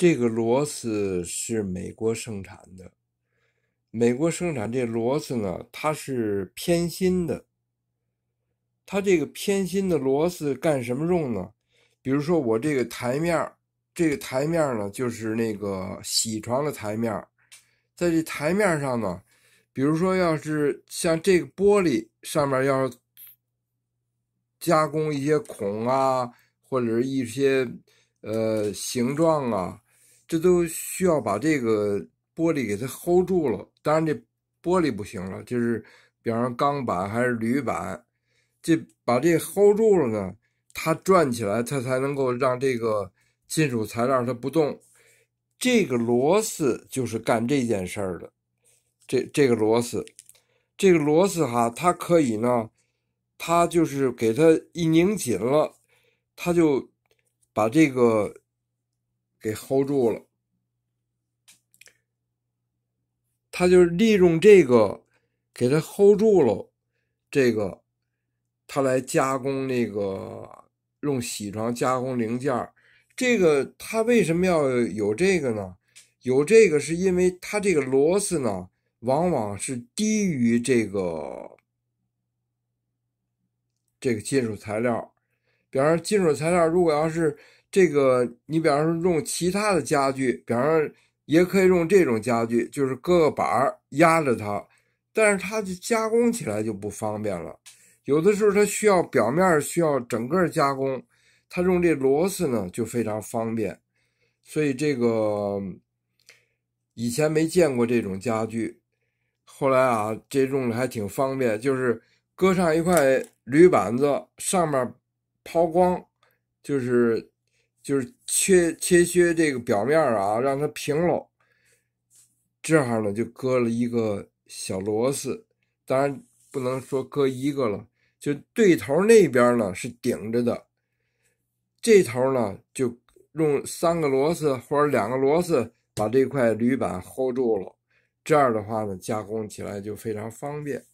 这个螺丝是美国生产的，美国生产这螺丝呢，它是偏心的。它这个偏心的螺丝干什么用呢？比如说我这个台面，这个台面呢就是那个铣床的台面，在这台面上呢，比如说要是像这个玻璃上面要加工一些孔啊，或者是一些形状啊，这都需要把这个玻璃给它 hold 住了。当然这玻璃不行了，就是比方说钢板还是铝板，这把这 hold 住了呢，它转起来，它才能够让这个金属材料它不动。这个螺丝就是干这件事儿的。这个螺丝哈，它可以呢，它就是给它一拧紧了，它就把这个给 hold 住了。它就利用这个给它 hold 住了，这个它来加工那个用铣床加工零件。这个它为什么要有这个呢？有这个是因为它这个螺丝呢，往往是低于这个金属材料。比方说金属材料如果要是这个，你比方说用其他的家具，比方说也可以用这种家具，就是搁个板压着它，但是它就加工起来就不方便了。有的时候它需要表面需要整个加工，它用这螺丝呢就非常方便。所以这个以前没见过这种家具，后来啊这用的还挺方便，就是搁上一块铝板子，上面抛光，就是切削这个表面啊，让它平了。这样呢就搁了一个小螺丝，当然不能说搁一个了，就对头那边呢是顶着的，这头呢就用3个螺丝或者2个螺丝把这块铝板 hold 住了。这样的话呢，加工起来就非常方便。